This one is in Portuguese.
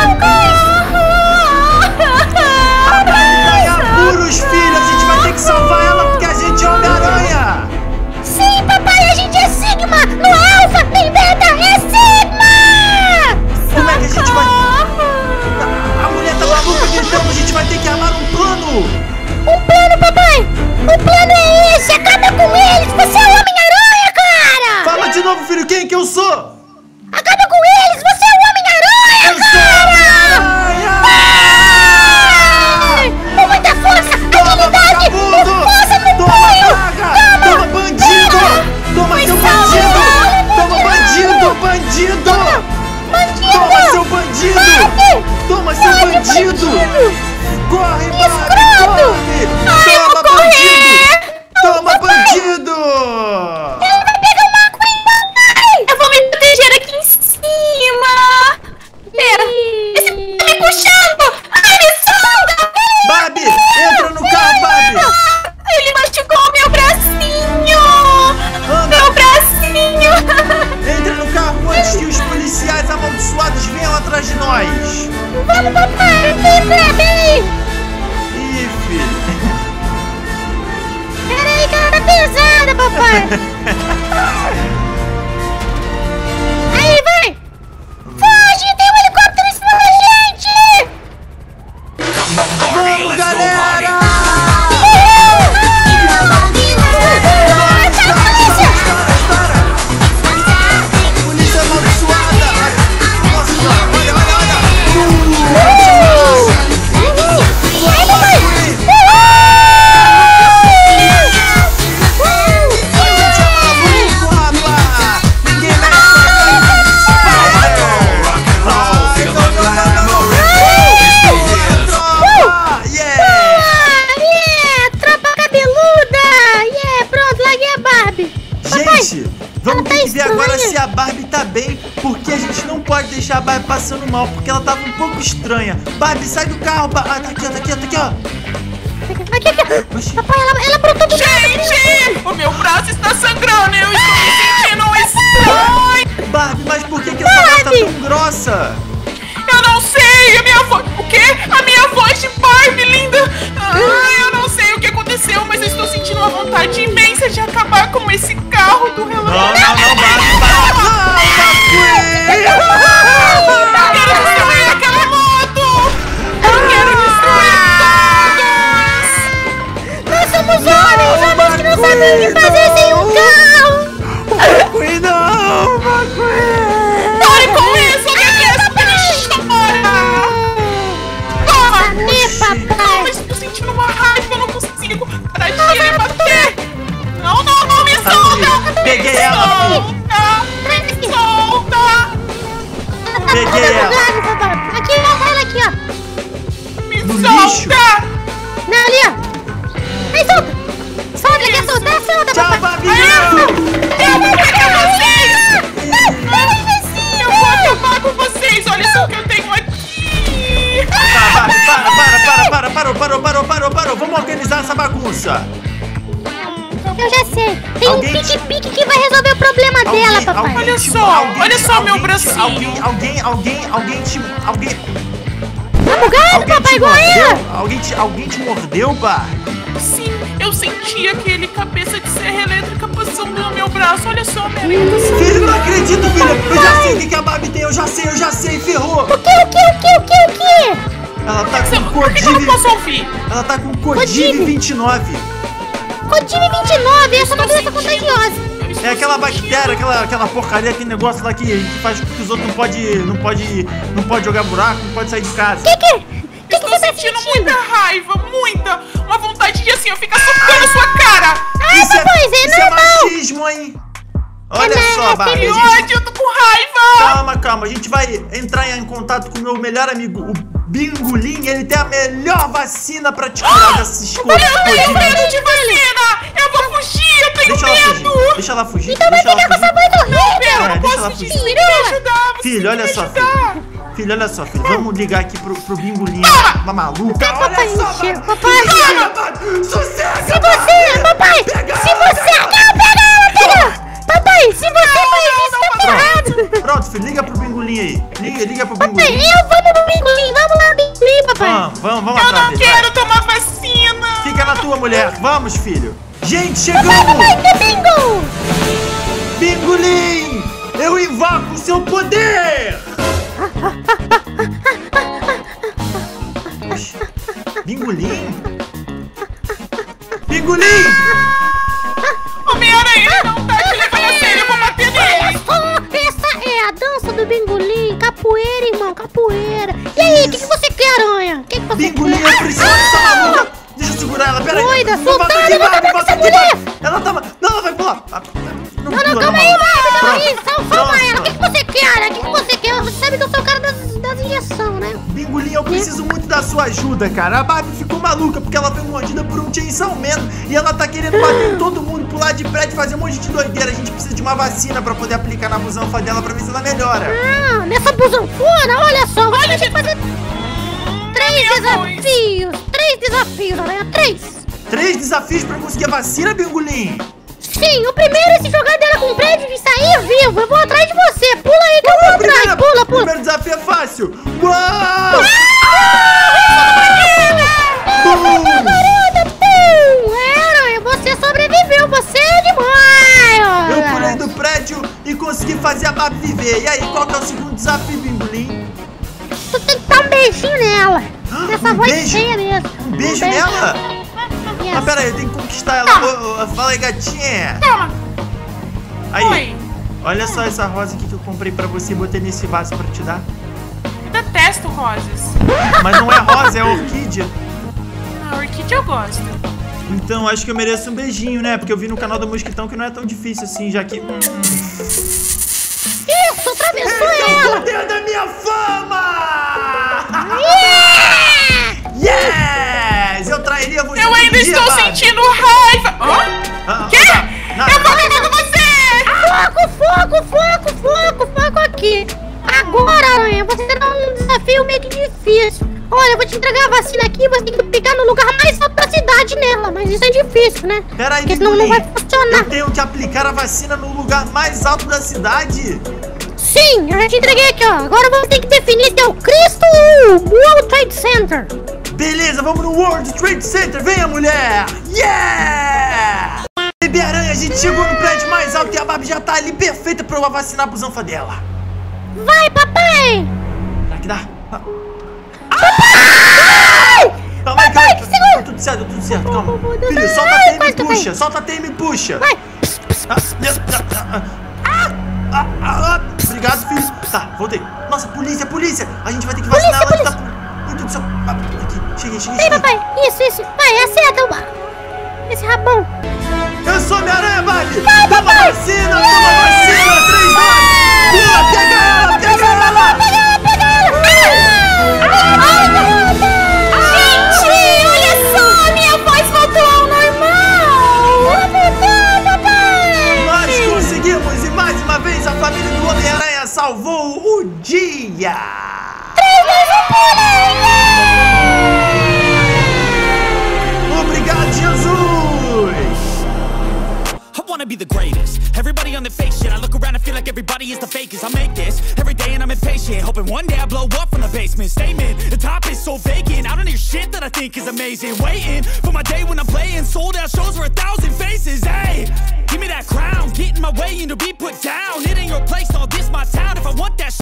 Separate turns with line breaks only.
A Barbie tá em apuros, filho. A gente vai ter que salvar ela porque a gente é Homem-Aranha.
Sim, papai, a gente é Sigma. No Alpha, nem Beta, é Sigma.
Como é que a gente vai... A mulher tá maluca gritando. A gente vai ter que armar um plano.
Um plano, papai. O plano é esse. Acaba com eles. Você é o Homem-Aranha, cara.
Fala de novo, filho. Quem que eu sou?
Acaba com eles. Você é o Homem-Aranha,
Eu sou Homem-Aranha.
Com muita força, agilidade,
vagabundo!
força no
Toma,
punho!
praga! Toma, bandido! Toma, seu bandido! Toma, bandido! Bandido!
Bandido!
Toma, seu bandido!
Barbie!
Toma, seu
Corre,
bandido! Corre, Barbie!
Escroto!
Corre!
Ai, eu
Toma,
vou correr!
bandido! Toma, bandido!
Ele vai pegar uma coisa! Eu vou me proteger aqui em cima! Pera! Esse tá me puxando! Ai, me solta!
Barbie, entra no carro, Barbie!
Ele machucou meu bracinho!
Anda.
Meu bracinho!
Entra no carro antes que os policiais amaldiçoados venham atrás de nós!
Vamos, papai! Vem!
Ih, filho!
Peraí, cara, pesada, papai! Aí, vai! Foge! Tem um helicóptero em cima da gente!
Vamos, galera! Polícia amaldiçoada! Nossa, olha! Vamos ter que ver agora se a Barbie tá bem, porque a gente não pode deixar a Barbie passando mal, porque ela tava um pouco estranha. Barbie, sai do carro, tá aqui, ó.
Aqui. Papai, ela brotou do
Gente, o meu braço está sangrando, eu estou me sentindo estranho.
Barbie, mas por que essa voz tá tão grossa?
Eu não sei, a minha voz... O quê? A minha voz de Barbie, linda. Eu não sei o que aconteceu, mas eu estou sentindo uma vontade imensa de acabar com esse carro do relógio.
Não, Barbie,
Eu quero destruir aquela moto. Eu quero destruir todos.
Nós somos homens que não sabem o que fazer sem um carro!
Não,
Pare com isso, alguém quer essa história. Toma.
papai!
Mas estou sentindo uma raiva, eu não consigo parar de querer bater. Não, me solta.
Peguei ela, filho.
Me solta.
Peguei ela.
Aqui, ela aqui, ó!
Me
No
solta.
Não, ali, ó! Aí, solta! Solta, quer soltar? Solta,
Tchau,
papai!
Barbie.
Eu vou pegar vocês. Eu vou acabar com vocês. Olha só o que eu tenho aqui.
Parou. Vamos organizar essa bagunça.
Eu já sei! Tem
Alguém-
um pique-pique que vai resolver o problema dela, papai!
Olha só meu bracinho.
Alguém
Tá bugado, papai, igual ela!
Alguém te mordeu, Barbie?
Sim, eu senti aquele cabeça de serra elétrica passando no meu braço. Olha só, minha linda.
Filho, não acredito, filho! Eu já sei o que a Barbie tem, eu já sei, ferrou!
O quê?
Ela tá com
Por que eu não posso ouvir?
Ela tá com Codiv 29.
Codiv 29, essa é uma doença contagiosa!
É aquela bactéria, aquela porcaria, aquele negócio lá que faz com que os outros não pode jogar buraco, não pode sair de casa.
Que
Estou
você tá
sentindo
sentindo?
muita raiva, muita. Uma vontade de assim, eu ficar socando sua cara.
Isso
papai, é normal.
machismo, hein? Olha só, Barbie.
Que
a gente-
ódio, eu tô com raiva.
Calma. A gente vai entrar em contato com o meu melhor amigo, o Bingolim. Ele tem a melhor vacina pra te curar desses corpos.
Eu tenho medo de vacina. Eu vou fugir, eu tenho medo.
Deixa ela fugir.
Então vai pegar com essa voz horrível!
Eu não
deixa ela
posso
fugir.
desistir, me ajudar. Você
Filho,
tem
olha
que
só,
me ajudar.
filho. Vamos ligar aqui pro Bingolim. Uma maluca.
Papai,
Olha só,
encheu,
Barbie.
papai.
Sossega,
Se você, papai!
Pega
Se
ela,
você... Não, pega ela! Papai, se você faz isso, tá ferrado!
Pronto, filho, liga pro Bingolim aí. Liga pro Bingolim.
Papai, vamos no Bingolim. Vamos lá, Bingolim, papai.
Vamos
Eu
atrás
não
dele.
quero tomar vacina.
Fica na tua, mulher. Vamos, filho. Gente, chegamos.
Papai, que bingo!
Bingolim, eu invoco o seu poder. Oxi, Bingolim? Bingolim!
Homem-Aranha não tá te levando a sério, eu vou bater nele.
Essa é a dança do Bingolim. Capoeira, irmão, capoeira. E aí, o que você quer, Aranha? O que você
Bingolim,
quer?
eu preciso dessa maluca. Deixa eu segurar ela, peraí.
Doida,
Não volta
soltada,
aqui,
vai acabar com
volta
essa
aqui,
mulher.
Ela tava... Não, ela vai pular. Não,
Não, calma aí, Barbie. Salva ela. O que você quer? O que você quer? Você sabe que eu sou o cara das injeções, né?
Bingolim, eu preciso muito da sua ajuda, cara. A Barbie ficou maluca porque ela foi mordida por um Chainsaw Man e ela tá querendo bater em todo mundo, pular de prédio, fazer um monte de doideira. A gente precisa de uma vacina pra poder aplicar na busanfa dela pra ver se ela melhora.
Ah, nessa busanfona, olha só. Você tem que fazer 3 desafios. 3 desafios, Aranha. 3.
3 desafios pra conseguir a vacina, Bingolim.
Sim, o primeiro é se jogar dela com um prédio e sair vivo. Eu vou atrás de você. Pula aí que eu vou atrás. Pula.
O primeiro desafio é fácil. Uau!
Aranha, você sobreviveu. Você é demais.
Eu pulei do prédio e consegui fazer a Barbie viver. E aí, qual que é o segundo desafio, Bingolim?
Tu tem que dar um beijinho nela. Essa voz
beijo?
cheia mesmo.
Um beijo nela?
Yes.
Ah, pera aí, eu tenho que conquistar ela. Fala aí, gatinha.
Toma.
Aí,
Oi.
olha só essa rosa aqui que eu comprei pra você e botei nesse vaso pra te dar.
Eu detesto rosas.
Mas não é rosa, é orquídea.
A orquídea eu gosto.
Então, acho que eu mereço um beijinho, né? Porque eu vi no canal do Mosquitão que não é tão difícil assim, já que...
Isso, atravessou
Esse é o
ela.
poder da minha fama!
Yeah!
Yes! Eu trairia você
Eu ainda
todo dia,
estou
Barbie.
sentindo raiva. Hã? Quê?
Nada.
Eu vou acabar com você.
Foco aqui. Agora, Aranha, você terá um desafio meio que difícil. Olha, eu vou te entregar a vacina aqui, você tem que picar no lugar mais alto da cidade nela. Mas isso é difícil, né?
Pera aí,
porque senão não vai funcionar.
Eu tenho que aplicar a vacina no lugar mais alto da cidade?
Sim, eu já te entreguei aqui, ó. Agora você tem que definir se é o Cristo ou o World Trade Center.
Beleza, vamos no World Trade Center. Venha, mulher! Yeah! Bebê Aranha, a gente chegou no prédio mais alto e a Barbie já tá ali perfeita pra eu vacinar a busanfa dela.
Vai, papai!
Será que dá?
Papai!
Calma aí,
que segura!
Tá tudo certo, calma.
Deus.
Filho, solta
Ai,
a teia e me
quase que eu
puxa,
caí.
solta a teia e me puxa.
Vai!
Obrigado, filho. Tá, voltei. Nossa, polícia. A gente vai ter que vacinar ela.
Polícia.
Meu Deus do céu. Aqui, cheguei.
Vem, papai! Isso! Vai, acerta esse rabão!
Eu sou Homem-Aranha, Barbie.
Vai,
Toma
papai.
vacina, 3, 2. Pula, pega ela.
Gente, olha só! Minha voz voltou ao normal! Papai!
Nós conseguimos e mais uma vez a família do Homem-Aranha salvou o dia.
3 vezes o pulo!
Obrigado, Jesus.
I wanna be the greatest. Everybody on the fake shit. I look around and feel like everybody is the fakest. I make this every day and I'm impatient, hoping one day I blow up from the basement. Statement, the top is so vacant. I don't hear shit that I think is amazing. Waiting for my day when I'm playing sold out shows for 1,000 faces. Hey, give me that crown, get in my way and to be put down. It ain't your place, all this my town. If I want that